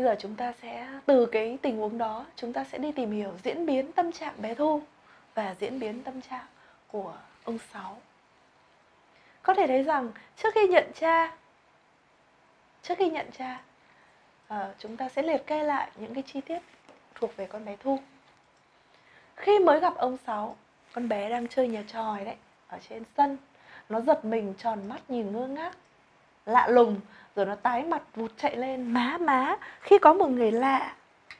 giờ chúng ta sẽ từ cái tình huống đó chúng ta sẽ đi tìm hiểu diễn biến tâm trạng bé Thu và diễn biến tâm trạng của ông Sáu. Có thể thấy rằng trước khi nhận cha, chúng ta sẽ liệt kê lại những cái chi tiết thuộc về con bé Thu. Khi mới gặp ông Sáu, con bé đang chơi nhà tròi đấy, ở trên sân. Nó giật mình tròn mắt nhìn ngơ ngác, lạ lùng, rồi nó tái mặt vụt chạy lên. Má, khi có một người lạ.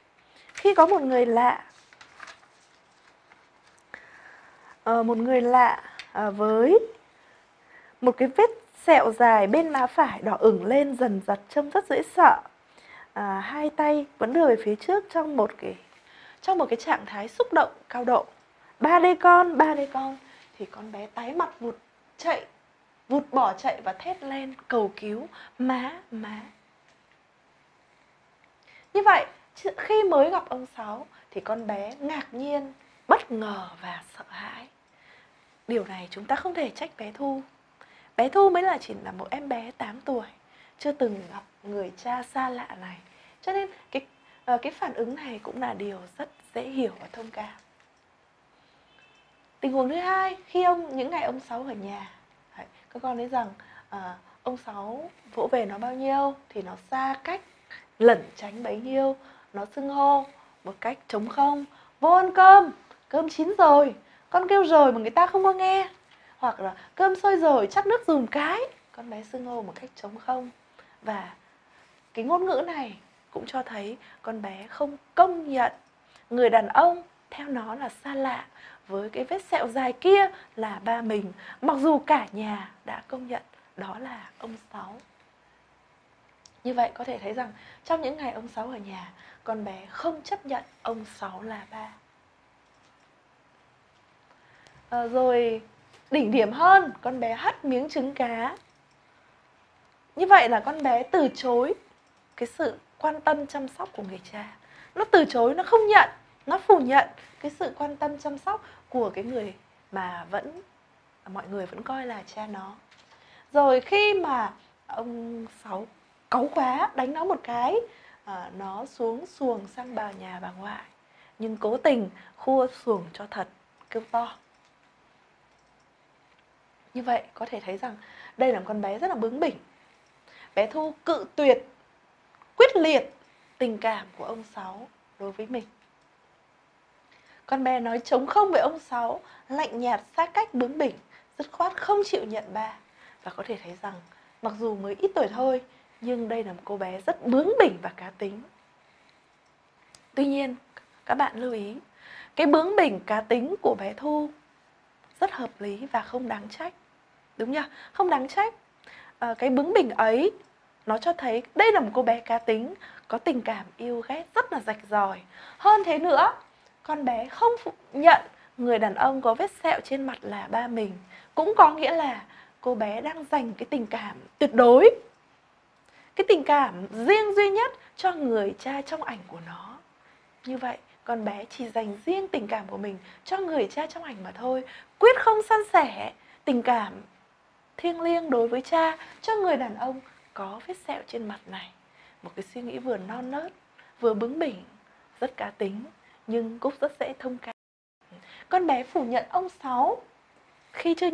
Một người lạ với một cái vết sẹo dài bên má phải đỏ ửng lên dần dặt, trông rất dễ sợ. Hai tay vẫn đưa về phía trước trong một cái trạng thái xúc động cao độ. Ba đây con. Thì con bé tái mặt vụt bỏ chạy và thét lên cầu cứu: má. Như vậy, khi mới gặp ông Sáu thì con bé ngạc nhiên, bất ngờ và sợ hãi. Điều này chúng ta không thể trách bé Thu. Bé Thu mới chỉ là một em bé 8 tuổi, chưa từng gặp người cha xa lạ này. Cho nên cái phản ứng này cũng là điều rất dễ hiểu và thông cảm. Tình huống thứ hai, khi những ngày ông Sáu ở nhà, các con thấy rằng ông Sáu vỗ về nó bao nhiêu thì nó xa cách, lẩn tránh bấy nhiêu. Nó xưng hô một cách trống không: vô ăn cơm chín rồi. Con kêu rồi mà người ta không có nghe. Hoặc là cơm sôi rồi, chắc nước dùm cái. Con bé xưng hô một cách trống không. Và cái ngôn ngữ này cũng cho thấy con bé không công nhận người đàn ông theo nó là xa lạ, với cái vết sẹo dài kia là ba mình, mặc dù cả nhà đã công nhận đó là ông Sáu. Như vậy có thể thấy rằng trong những ngày ông Sáu ở nhà, con bé không chấp nhận ông Sáu là ba. Rồi đỉnh điểm hơn, con bé hất miếng trứng cá. Như vậy là con bé từ chối cái sự quan tâm chăm sóc của người cha. Nó từ chối, nó không nhận, nó phủ nhận cái sự quan tâm chăm sóc của cái người mà mọi người vẫn coi là cha nó. Rồi khi mà ông Sáu cáu quá, đánh nó một cái, nó xuống xuồng sang nhà bà ngoại, nhưng cố tình khua xuồng cho thật, kêu to. Như vậy có thể thấy rằng đây là một con bé rất là bướng bỉnh. Bé Thu cự tuyệt, quyết liệt tình cảm của ông Sáu đối với mình. Con bé nói trống không với ông Sáu, lạnh nhạt, xa cách, bướng bỉnh, dứt khoát không chịu nhận ba. Và có thể thấy rằng mặc dù mới ít tuổi thôi, nhưng đây là một cô bé rất bướng bỉnh và cá tính. Tuy nhiên, các bạn lưu ý, cái bướng bỉnh cá tính của bé Thu rất hợp lý và không đáng trách. Đúng nhỉ? Không đáng trách. Cái bướng bỉnh ấy nó cho thấy đây là một cô bé cá tính, có tình cảm yêu ghét rất là rạch ròi. Hơn thế nữa, con bé không phủ nhận người đàn ông có vết sẹo trên mặt là ba mình. Cũng có nghĩa là cô bé đang dành cái tình cảm tuyệt đối, cái tình cảm riêng duy nhất cho người cha trong ảnh của nó. Như vậy, con bé chỉ dành riêng tình cảm của mình cho người cha trong ảnh mà thôi, quyết không san sẻ tình cảm thiêng liêng đối với cha cho người đàn ông có vết sẹo trên mặt này. Một cái suy nghĩ vừa non nớt, vừa bướng bỉnh, rất cá tính, nhưng cũng rất dễ thông cảm. Con bé phủ nhận ông Sáu khi chưa